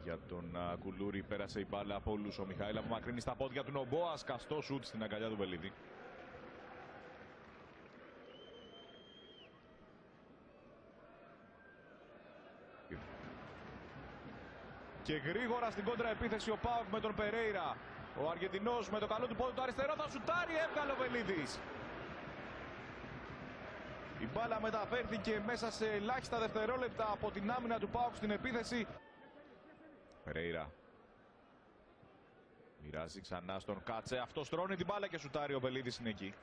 για τον Κουλούρη. Πέρασε η μπάλα από όλους. Ο Μιχαήλ απομακρύνει στα πόδια του Νομπόα. Σκαστό σουτ στην αγκαλιά του Βελίδη. Και γρήγορα στην κόντρα επίθεση ο ΠΑΟΚ με τον Περέιρα. Ο Αργεντινός με το καλό του πόδι του αριστερό θα σουτάρει. Έβγαλε ο Βελίδης. Η μπάλα μεταφέρθηκε μέσα σε ελάχιστα δευτερόλεπτα από την άμυνα του ΠΑΟΚ στην επίθεση. Περέιρα. Μοιράζει ξανά στον Κάτσε. Αυτό στρώνει την μπάλα και σουτάρει. Ο Βελίδης είναι εκεί.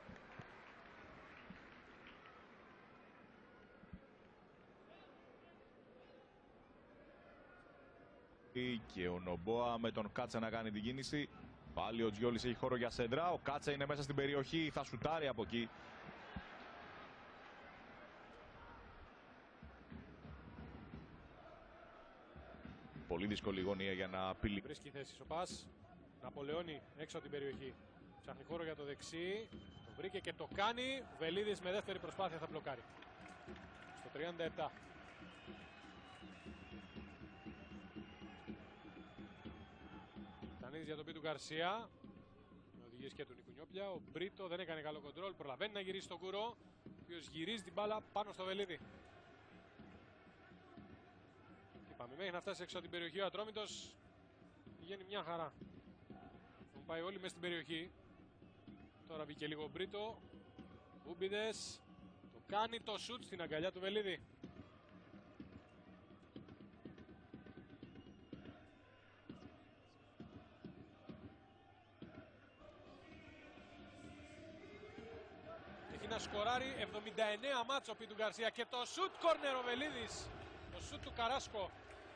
Και ο Νομπόα με τον Κάτσε να κάνει την κίνηση. Πάλι ο Τζιόλης έχει χώρο για σέντρα. Ο Κάτσε είναι μέσα στην περιοχή. Θα σουτάρει από εκεί. Πολύ δύσκολη γωνία για να απειλεί. Βρίσκει θέση ο Πας. Ναπολεόνι έξω από την περιοχή. Ψάχνει χώρο για το δεξί. Το βρήκε και το κάνει. Βελίδης με δεύτερη προσπάθεια θα μπλοκάρει. Στο 37. Τανίδης για τον Πίτου Γκαρσία. Με οδηγίες και του Νίκου Νιόπλια. Ο Μπρίτο δεν έκανε καλό κοντρόλ. Προλαβαίνει να γυρίσει τον Κούρο. Ο οποίος γυρίζει την μπάλα πάνω στο Βελίδη. Είπαμε, μέχρι να φτάσει έξω από την περιοχή ο Ατρόμητος πηγαίνει μια χαρά. Έχουν πάει όλοι μέσα στην περιοχή. Τώρα μπήκε λίγο Μπρίτο. Ούμπιδες. Το κάνει το σουτ στην αγκαλιά του Βελίδη. Έχει να σκοράρει 79 μάτσο ο Πίτου Γκαρσία και το σουτ κόρνερ ο Βελίδης. Το σουτ του Καράσκο.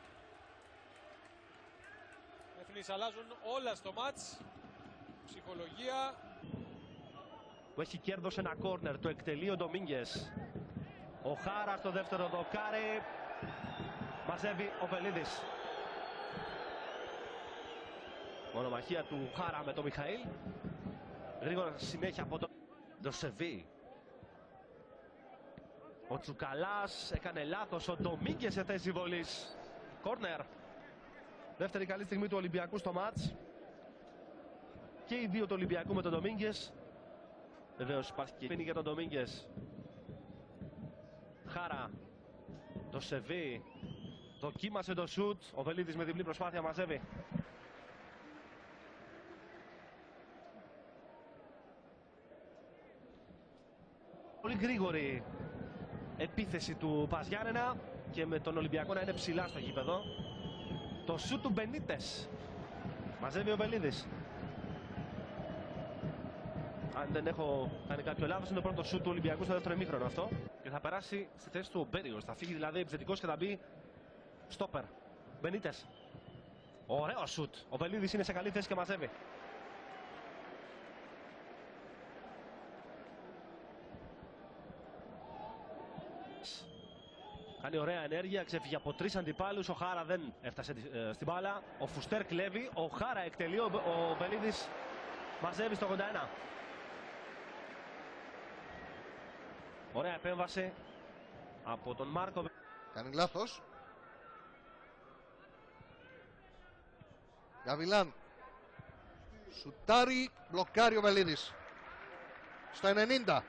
Εθνείς αλλάζουν όλα στο μάτς. Ψυχολογία. Που έχει κέρδος ένα κόρνερ, το εκτελεί ο Ντομίνγκες. Ο Χάρα στο δεύτερο δοκάρι. Μαζεύει ο Βελίδης. Μονομαχία του Χάρα με τον Μιχαήλ. Γρήγορα συνέχεια από τον Ντοσεβί. Ο Τσουκαλάς έκανε λάθος. Ο Ντομίνγκες σε θέση βολής. Κόρνερ. Δεύτερη καλή στιγμή του Ολυμπιακού στο μάτς. Και οι δύο του Ολυμπιακού με τον Ντομίνγκες. Βεβαίως υπάρχει και πίνη για τον Ντομίνγκες. Χάρα. Ντοσεβί. Δοκίμασε το σουτ. Ο Βελίδης με διπλή προσπάθεια μαζεύει. Πολύ γρήγορη επίθεση του Πας Γιάννενα και με τον Ολυμπιακό να είναι ψηλά στο γήπεδο. Το σουτ του Μπενίτες. Μαζεύει ο Βελίδης. Αν δεν έχω κάνει κάποιο λάθος, είναι το πρώτο σουτ του Ολυμπιακού στο δεύτερο ημίχρονο αυτό. Και θα περάσει στη θέση του ο Μπέριος. Θα φύγει δηλαδή επιθετικός και θα μπει στόπερ. Μπενίτες. Ωραίο σουτ. Ο Βελίδης είναι σε καλή θέση και μαζεύει. Κάνει ωραία ενέργεια, ξέφυγε από τρεις αντιπάλους. Ο Χάρα δεν έφτασε στην μπάλα. Ο Φουστέρ κλέβει. Ο Χάρα εκτελεί. Ο Βελίδης μαζεύει στο 81. Ωραία επέμβαση από τον Μάρκο. Κάνει λάθος. Γαβιλάν. Σουτάρει. Μπλοκάρει ο Βελίδης. Στο 90.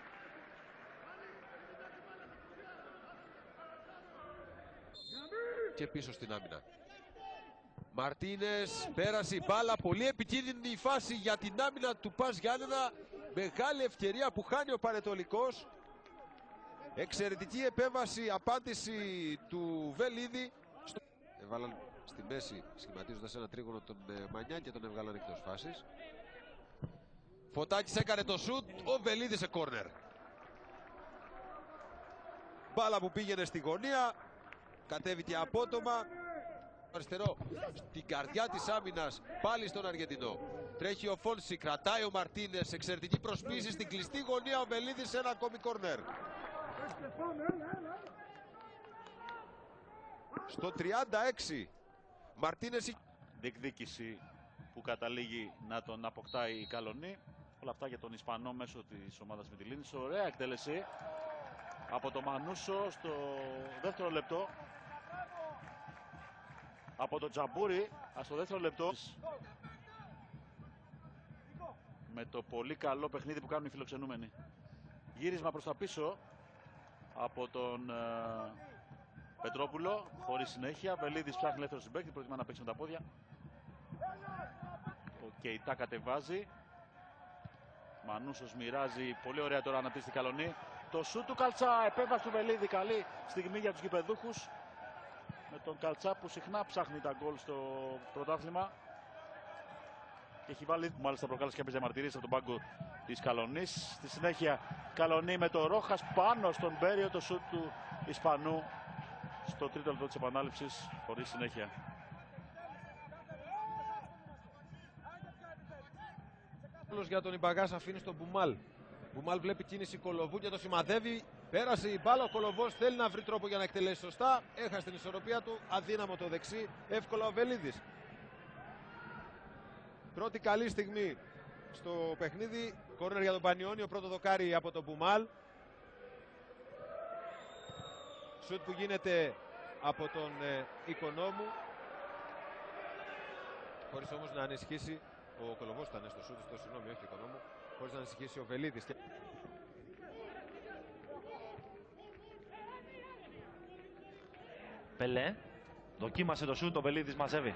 Και πίσω στην άμυνα. Μαρτίνες, πέρασε η μπάλα, πολύ επικίνδυνη η φάση για την άμυνα του Πας Γιάννενα. Μεγάλη ευκαιρία που χάνει ο Πανετολικός. Εξαιρετική επέμβαση, απάντηση του Βελίδη. Έβαλαν στη μέση, σχηματίζοντας ένα τρίγωνο τον Μανιά και τον έβγαλαν εκτός φάσης. Φωτάκης έκανε το σουτ, ο Βελίδης σε κόρνερ. Μπάλα που πήγαινε στη γωνία. Κατέβηκε απότομα. Αριστερό στην καρδιά της άμυνας, πάλι στον Αργεντινό. Τρέχει ο Φόνση, κρατάει ο Μαρτίνες. Εξαιρετική προσπίση στην κλειστή γωνία. Ο Βελίδης σε ένα ακόμη κορνέρ. Στο 36 Μαρτίνες. Διεκδίκηση που καταλήγει να τον αποκτάει η Καλονή. Όλα αυτά για τον Ισπανό μέσω της ομάδας Μυτιλήνης. Ωραία εκτέλεση από τον Μανούσο στο δεύτερο λεπτό. από τον Τζαμπούρη στο δεύτερο λεπτό. Με το πολύ καλό παιχνίδι που κάνουν οι φιλοξενούμενοι. Γύρισμα προς τα πίσω από τον Πετρόπουλο, χωρίς συνέχεια. Βελίδης ψάχνει ελεύθερο συμπαίκτη, προτιμά να παίξει με τα πόδια. Ο Κεϊτά κατεβάζει. Μανούσος μοιράζει, πολύ ωραία τώρα αναπτύσσει την Καλονή. Το σούτ του Καλτσά, επέμβαση του Βελίδη, καλή στιγμή για τους γηπεδούχους. Με τον Καλτσά που συχνά ψάχνει τα γκολ στο πρωτάθλημα. Και έχει βάλει, μάλιστα προκάλεσε κάποιες διαμαρτυρίες από τον πάγκο της Καλονής. Στη συνέχεια Καλονή με το Ρόχας πάνω στον Μπέριο, το σούτ του Ισπανού στο τρίτο λεπτό της επανάληψης, χωρίς συνέχεια. Για τον Ιμπαγκάς αφήνει στον Μπουμάλ. Μπουμάλ βλέπει κίνηση Κολοβού και το σημαδεύει. Πέρασε η μπάλα, ο Κολοβός θέλει να βρει τρόπο για να εκτελέσει σωστά. Έχασε την ισορροπία του, αδύναμο το δεξί, εύκολα ο Βελίδης. Πρώτη καλή στιγμή στο παιχνίδι. Κόρνερ για τον Πανιόνιο, πρώτο δοκάρι από τον Μπουμάλ. Σουτ που γίνεται από τον Οικονόμου. Χωρίς όμως να ανησυχήσει. Ο Κολοβός ήταν στο σούτ, στο συγγνώμη, όχι ο Οικονόμου. Χωρίς να ανησυχήσει ο Βελίδης. Πελέ, δοκίμασε το σούτ, ο Βελίδης μαζεύει.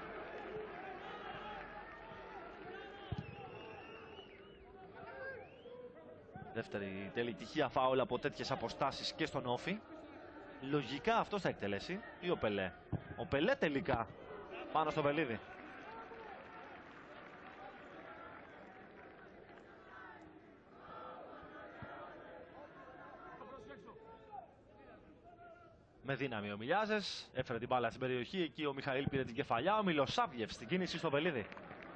Δεύτερη τελική τυχαία φάουλ από τέτοιες αποστάσεις και στον Όφη. Λογικά αυτός θα εκτελέσει ή ο Πελέ. Ο Πελέ τελικά πάνω στο Βελίδη. Με δύναμη ο Μιλιάζες, έφερε την μπάλα στην περιοχή, εκεί ο Μιχαήλ πήρε την κεφαλιά, ο Μιλοσάβιεφ στην κίνηση στο Βελίδη.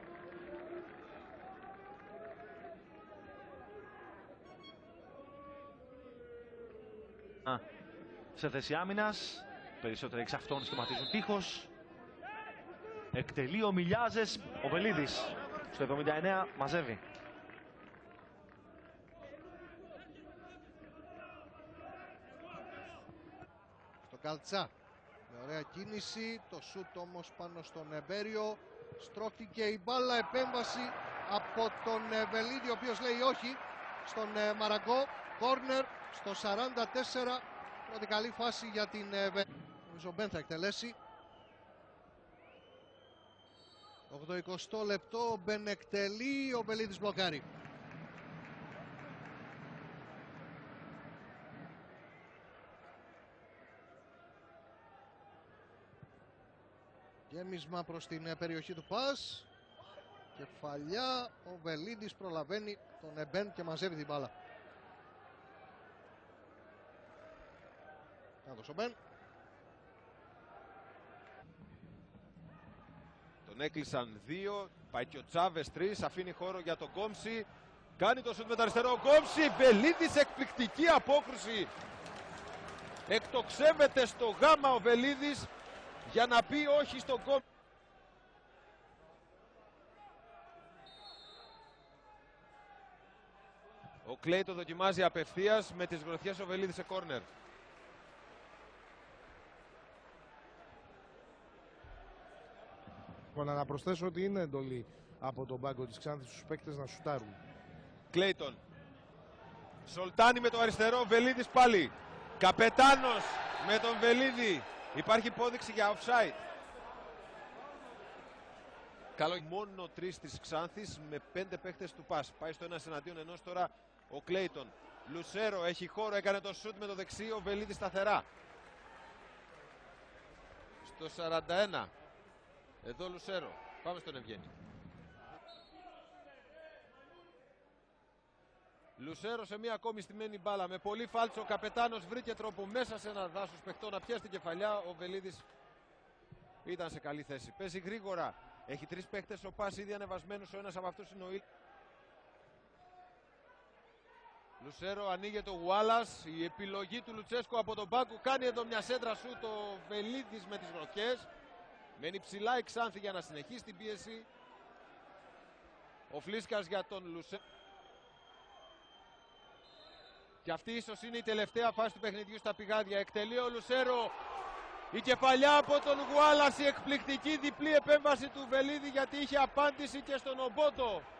Σε θέση άμυνας, περισσότεροι εξ αυτών σχηματίζουν τείχος. Εκτελεί ο Μιλιάζες, ο Βελίδης στο 79 μαζεύει. Καλτσά με ωραία κίνηση, το σούτ όμως πάνω στον Μπέριο, στρώχτηκε η μπάλα, επέμβαση από τον Βελίδη, ο οποίος λέει όχι στον Μαραγκό. Κόρνερ στο 44, πρώτη καλή φάση για την νομίζω Μπεν θα εκτελέσει. 80 λεπτό, ο Μπεν εκτελεί, ο Βελίδης μπλοκάρει. Γέμισμα προς την περιοχή του πας. Κεφαλιά, ο Βελίδης προλαβαίνει τον Εμπέν και μαζεύει την μπάλα. Κάτω ο Μπεν. Τον έκλεισαν δύο, πάει και ο Τσάβες 3, αφήνει χώρο για τον Κόμψη. Κάνει το σουτ με το αριστερό, ο Κόμψη, Βελίδης, εκπληκτική απόκρουση. Εκτοξεύεται στο γάμα ο Βελίδης για να πει όχι στον Κόμψη. Ο Κλέι το δοκιμάζει απευθείας, με τις γροθιές ο Βελίδης σε κόρνερ. Να προσθέσω ότι είναι εντολή από τον πάγκο της Ξάνθης στους παίκτες να σουτάρουν. Κλέιτον. Σολτάνι με το αριστερό, Βελίδης πάλι. Καπετάνος με τον Βελίδη. Υπάρχει υπόδειξη για offside. Καλό. Μόνο 3 της Ξάνθης με 5 παίκτες του ΠΑΣ. Πάει στο 1 εναντίον ενός τώρα ο Κλέιτον. Λουσέρο έχει χώρο, έκανε το σουτ με το δεξί, ο Βελίδης σταθερά. Στο 41. Εδώ Λουσέρο. Πάμε στον Ευγένη. Λουσέρο σε μια ακόμη στημένη μπάλα. Με πολύ φάλτσο ο καπετάνος βρήκε τρόπο μέσα σε ένα δάσος παιχτό να πιάσει την κεφαλιά. Ο Βελίδης ήταν σε καλή θέση. Παίζει γρήγορα. Έχει 3 παίχτες ο Πας ήδη ανεβασμένους. Ο ένας από αυτούς είναι ο Ήλ. Λουσέρο ανοίγει το Γουάλας. Η επιλογή του Λουτσέσκου από τον Μπάκου. Κάνει εδώ μια σέντρα σου το Βελίδης με τις γροθιές. Μένει ψηλά η Ξάνθη για να συνεχίσει την πίεση. Ο Φλίσκας για τον Λουσέρο. Και αυτή ίσως είναι η τελευταία φάση του παιχνιδιού στα πηγάδια. Εκτελεί ο Λουσέρο. Η κεφαλιά από τον Γουάλας, η εκπληκτική διπλή επέμβαση του Βελίδη, γιατί είχε απάντηση και στον Ομπότο.